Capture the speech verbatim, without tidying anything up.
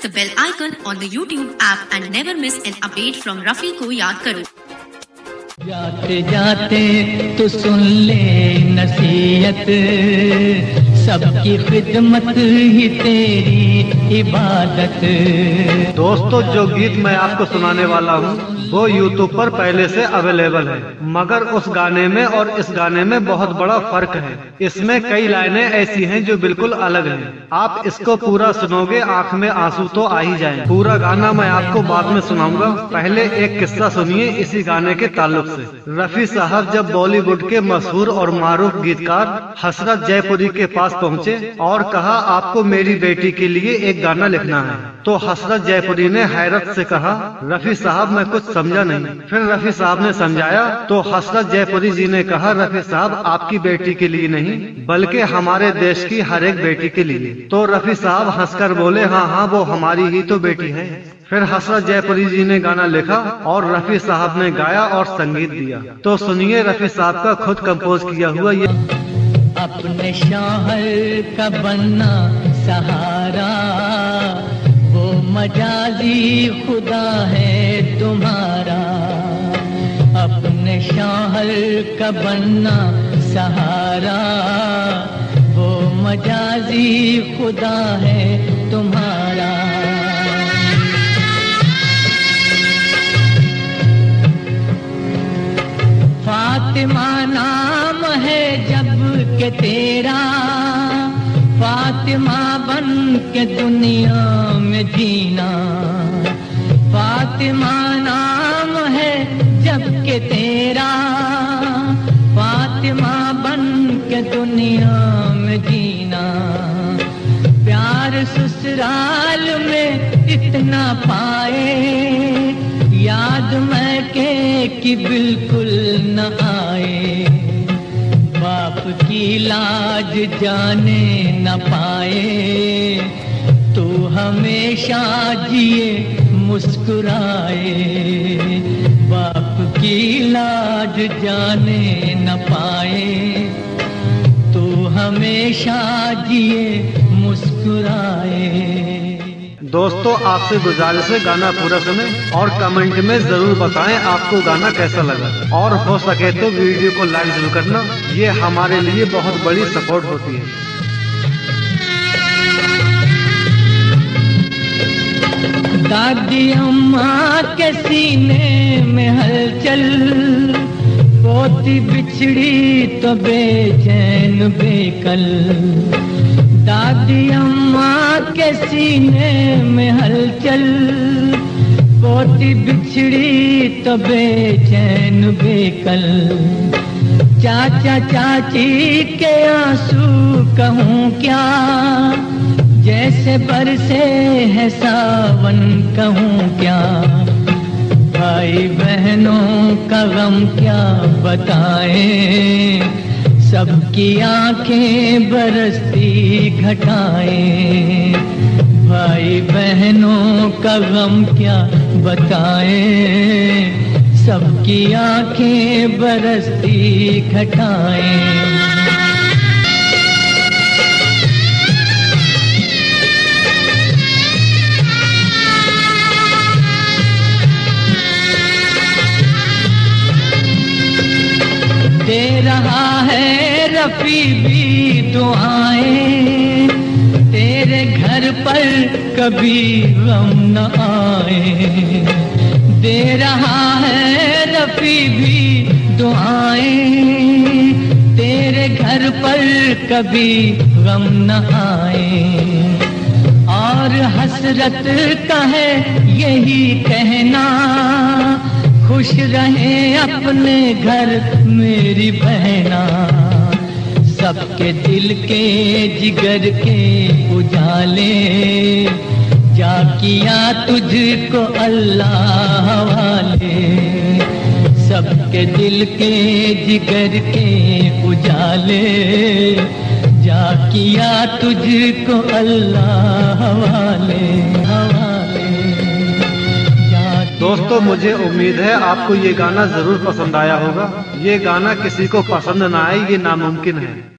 the bell icon on the YouTube app and never miss an update from Rafi को याद करो। जाते जाते तो सुन ले नसीहत, सबकी खिदमत ही तेरी इबादत। दोस्तों, जो गीत मैं आपको सुनाने वाला हूँ वो यूट्यूब पर पहले से अवेलेबल है, मगर उस गाने में और इस गाने में बहुत बड़ा फर्क है। इसमें कई लाइनें ऐसी हैं जो बिल्कुल अलग हैं। आप इसको पूरा सुनोगे आंख में आंसू तो आ ही जाएं। पूरा गाना मैं आपको बाद में सुनाऊंगा, पहले एक किस्सा सुनिए इसी गाने के ताल्लुक से। रफी साहब जब बॉलीवुड के मशहूर और मारूफ गीतकार हसरत जयपुरी के पास पहुँचे और कहा आपको मेरी बेटी के लिए एक गाना लिखना है, तो हसरत जयपुरी ने हैरत से कहा रफी साहब मैं कुछ समझा नहीं। फिर रफी साहब ने समझाया तो हसरत जयपुरी जी ने कहा रफी साहब आपकी बेटी के लिए नहीं बल्कि हमारे देश की हर एक बेटी के लिए। तो रफी साहब हंसकर बोले हाँ हाँ वो हमारी ही तो बेटी है। फिर हसरत जयपुरी जी ने गाना लिखा और रफी साहब ने गाया और संगीत दिया। तो सुनिए रफी साहब का खुद कंपोज किया हुआ ये। अपने शौहर का बनना सहारा, वो मजाजी खुदा है तुम्हारा। अपने शौहर का बनना सहारा, वो मजाजी खुदा है तुम्हारा। फातिमा नाम है जब के तेरा, फातिमा बन के दुनिया में जीना। फातिमा नाम है जब के तेरा, फातिमा बन के दुनिया में जीना। प्यार ससुराल में इतना पाए, याद मैं के कि बिल्कुल न आए। बाप की लाज जाने न पाए, तू हमेशा जिए मुस्कुराए। बाप की लाज जाने न पाए, तू हमेशा जिए मुस्कुराए। दोस्तों, आपसे गुजारिश है गाना पूरा सुने और कमेंट में जरूर बताएं आपको गाना कैसा लगा, और हो सके तो वीडियो को लाइक जरूर करना, ये हमारे लिए बहुत बड़ी सपोर्ट होती है। दादी अम्मा के सीने में हलचल, पोती बिछड़ी तो बेचैन बेकल। दादी अम्मा के सीने में हलचल, पोती बिछड़ी तो बेचैन बेकल। चाचा चाची के आंसू कहूँ क्या, जैसे बरसे है सावन कहूँ क्या। भाई बहनों का गम क्या बताएं, सबकी आंखें बरसती घटाएं। भाई बहनों का गम क्या बताएं, सबकी आंखें बरसती घटाएं। दे रहा है रफी भी दुआएं, तेरे घर पर कभी गम न आए। दे रहा है रफी भी दुआएं, तेरे घर पर कभी गम न आए। और हसरत का है यही कहना, खुश रहे अपने घर मेरी बहना। सबके दिल के जिगर के उजाले, जा किया तुझको अल्लाह वाले। सबके दिल के जिगर के उजाले, जा किया तुझको अल्लाह वाले हवाले। दोस्तों, मुझे उम्मीद है आपको ये गाना जरूर पसंद आया होगा। ये गाना किसी को पसंद ना आए ये नामुमकिन है।